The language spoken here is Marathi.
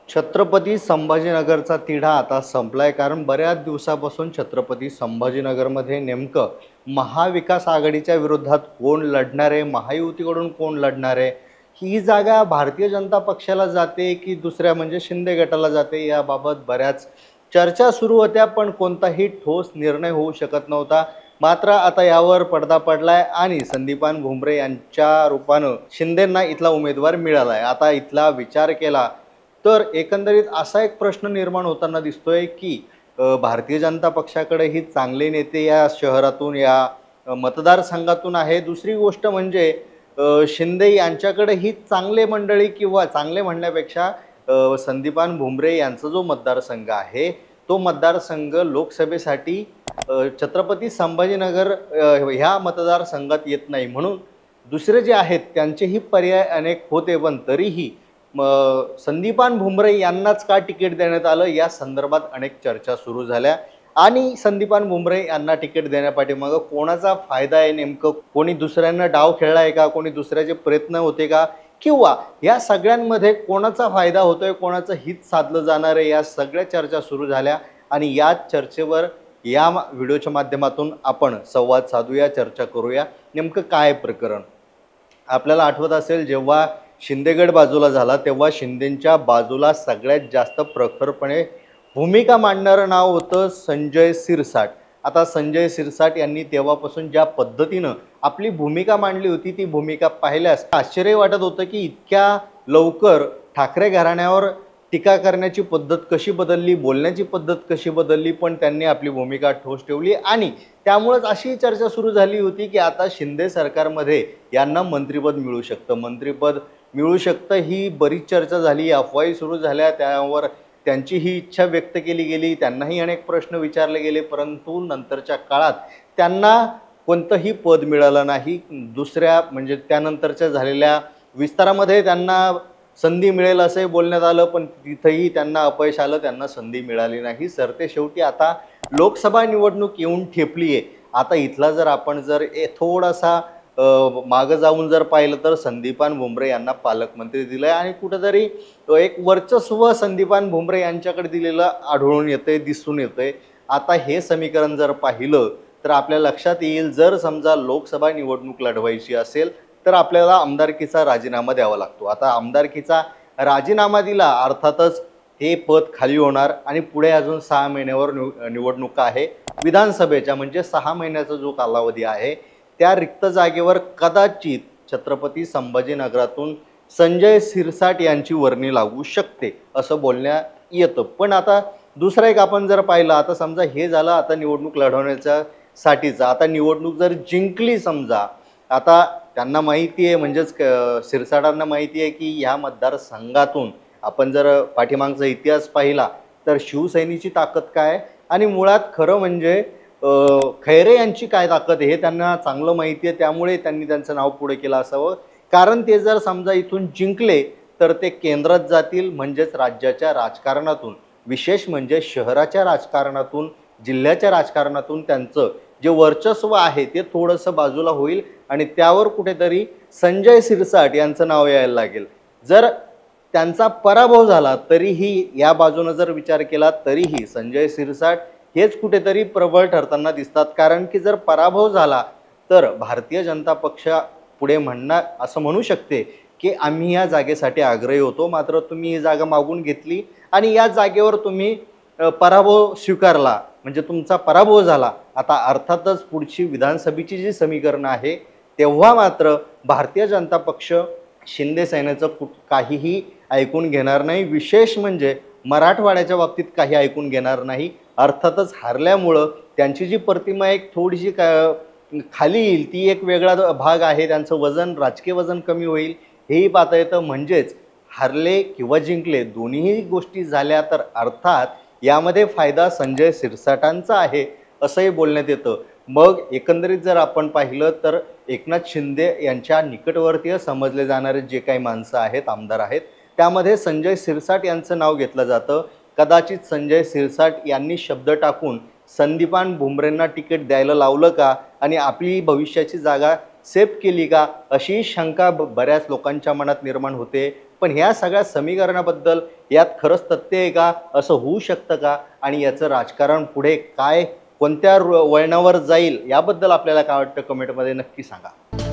छत्रपती संभाजीनगरचा तिढा आता संपलाय, कारण बऱ्याच दिवसापासून छत्रपती संभाजीनगरमध्ये नेमकं महाविकास आघाडीच्या विरोधात कोण लढणार आहे, महायुतीकडून कोण लढणार आहे, ही जागा भारतीय जनता पक्षाला जाते की दुसऱ्या म्हणजे शिंदे गटाला जाते, याबाबत बऱ्याच चर्चा सुरू होत्या. पण कोणताही ठोस निर्णय होऊ शकत नव्हता. मात्र आता यावर पडदा पडलाय आणि संदीपान भुमरे यांच्या रूपानं शिंदेंना इथला उमेदवार मिळाला आहे. आता इथला विचार केला तर एकंदरीत असा एक प्रश्न निर्माण होताना दिसतोय की भारतीय जनता पक्षाकडे ही चांगले नेते या शहरातून या मतदारसंघातून आहे. दुसरी गोष्ट म्हणजे शिंदे यांच्याकडे ही चांगले मंडळी किंवा चांगले म्हणण्यापेक्षा संदीपान भुमरे यांचा जो मतदारसंघ आहे तो मतदारसंघ लोकसभेसाठी छत्रपती संभाजीनगर ह्या मतदारसंघात येत नाही. म्हणून दुसरे जे आहेत त्यांचेही पर्याय अनेक होते, पण तरीही संदीपान भुमरे यांनाच का तिकीट देण्यात आलं या संदर्भात अनेक चर्चा सुरू झाल्या. आणि संदीपान भुमरे यांना तिकीट देण्यापाठीमागं कोणाचा फायदा आहे, नेमकं कोणी दुसऱ्यांना डाव खेळला आहे का, कोणी दुसऱ्याचे प्रयत्न होते का, किंवा या सगळ्यांमध्ये कोणाचा फायदा होतोय, कोणाचं हित साधलं जाणार आहे, या सगळ्या चर्चा सुरू झाल्या. आणि या चर्चेवर या व्हिडिओच्या माध्यमातून आपण संवाद साधूया, चर्चा करूया. नेमकं काय प्रकरण. आपल्याला आठवत असेल, जेव्हा शिंदेगड बाजूला झाला तेव्हा शिंदेंच्या बाजूला सगळ्यात जास्त प्रखरपणे भूमिका मांडणारं नाव होतं संजय शिरसाट. आता संजय शिरसाट यांनी तेव्हापासून ज्या पद्धतीनं आपली भूमिका मांडली होती ती भूमिका पाहिल्यास आश्चर्य वाटत होतं की इतक्या लवकर ठाकरे घराण्यावर टीका करण्याची पद्धत कशी बदलली, बोलण्याची पद्धत कशी बदलली. पण त्यांनी आपली भूमिका ठोस ठेवली आणि त्यामुळेच अशी चर्चा सुरू झाली होती की आता शिंदे सरकारमध्ये यांना मंत्रिपद मिळू शकतं, मंत्रिपद मिळू शकतं, ही बरीच चर्चा झाली, अफवाही सुरू झाल्या. त्यावर त्यांची ही इच्छा व्यक्त केली गेली, त्यांनाही अनेक प्रश्न विचारले गेले, परंतु नंतरच्या काळात त्यांना कोणतंही पद मिळालं नाही. दुसऱ्या म्हणजे त्यानंतरच्या झालेल्या विस्तारामध्ये त्यांना संधी मिळेल असे बोलण्यात आलं, पण तिथंही त्यांना अपयश आलं, त्यांना संधी मिळाली नाही. सरते शेवटी आता लोकसभा निवडणूक येऊन ठेपली आहे. आता इथला जर आपण जर थोडासा मागं जाऊन जर पाहिलं तर संदीपान भुमरे यांना पालकमंत्री दिलंय आणि कुठेतरी एक वर्चस्व संदीपान भुमरे यांच्याकडे दिलेलं आढळून येतंय, दिसून येतंय. आता हे समीकरण जर पाहिलं तर आपल्या लक्षात येईल, जर समजा लोकसभा निवडणूक लढवायची असेल तर आपल्याला आमदारकीचा राजीनामा द्यावा लागतो. आता आमदारकीचा राजीनामा दिला अर्थातच हे पद खाली होणार आणि पुढे अजून 6 महिन्यावर निवडणुका आहे विधानसभेच्या, म्हणजे 6 महिन्याचा जो कालावधी आहे त्या रिक्त जागेवर कदाचित छत्रपती संभाजीनगरातून संजय शिरसाट यांची वर्णी लागू शकते असं बोलण्यात येतं. पण आता दुसरा एक आपण जर पाहिलं, आता समजा हे झालं आता निवडणूक लढवण्याच्या साठीचं. आता निवडणूक जर जिंकली समजा, आता त्यांना माहिती आहे, म्हणजेच शिरसाटांना माहिती आहे की ह्या मतदारसंघातून आपण जर पाठीमागचा इतिहास पाहिला तर शिवसेनेची ताकद काय आणि मुळात खरं म्हणजे खैरे यांची काय ताकद आहे हे त्यांना चांगलं माहिती आहे. त्यामुळे त्यांनी त्यांचं नाव पुढे केलं असावं, कारण ते जर समजा इथून जिंकले तर ते केंद्रात जातील, म्हणजेच राज्याच्या राजकारणातून, विशेष म्हणजे शहराच्या राजकारणातून, जिल्ह्याच्या राजकारणातून त्यांचं जे वर्चस्व आहे ते थोडंसं बाजूला होईल आणि त्यावर कुठेतरी संजय शिरसाट यांचं नाव यायला लागेल. जर त्यांचा पराभव झाला तरीही या बाजूने जर विचार केला तरीही संजय शिरसाट हेच कुठेतरी प्रबळ ठरताना दिसतात. कारण की जर पराभव झाला तर भारतीय जनता पक्ष पुढे म्हणणार असं म्हणू शकते की आम्ही या जागेसाठी आग्रही होतो, मात्र तुम्ही ही जागा मागून घेतली आणि या जागेवर तुम्ही पराभव स्वीकारला, म्हणजे तुमचा पराभव झाला. आता अर्थातच पुढची विधानसभेची जी समीकरणं आहे तेव्हा मात्र भारतीय जनता पक्ष शिंदे सेनेचं काहीही ऐकून घेणार नाही, विशेष म्हणजे मराठवाड्याच्या बाबतीत काही ऐकून घेणार नाही. अर्थातच हारल्यामुळं त्यांची जी प्रतिमा एक थोडीशी खाली येईल, ती एक वेगळा भाग आहे, त्यांचं वजन, राजकीय वजन कमी होईल हेही पाहता येतं. म्हणजेच हारले किंवा जिंकले दोन्हीही गोष्टी झाल्या तर अर्थात यामध्ये फायदा संजय शिरसाटांचा आहे असंही बोलण्यात येतं. मग एकंदरीत जर आपण पाहिलं तर एकनाथ शिंदे यांच्या निकटवर्तीय समजले जाणारे जे काही माणसं आहेत, आमदार आहेत, त्यामध्ये संजय शिरसाट यांचं नाव घेतलं जातं. कदाचित संजय शिरसाट यांनी शब्द टाकून संदीपान भुमरेंना तिकीट द्यायला लावलं का आणि आपली भविष्याची जागा सेफ केली का, अशी शंका बऱ्याच लोकांच्या मनात निर्माण होते. पण ह्या सगळ्या समीकरणाबद्दल यात खरंच तथ्य आहे का, असं होऊ शकतं का, आणि याचं राजकारण पुढे काय कोणत्या वळणावर जाईल याबद्दल आपल्याला काय वाटतं कमेंटमध्ये नक्की सांगा.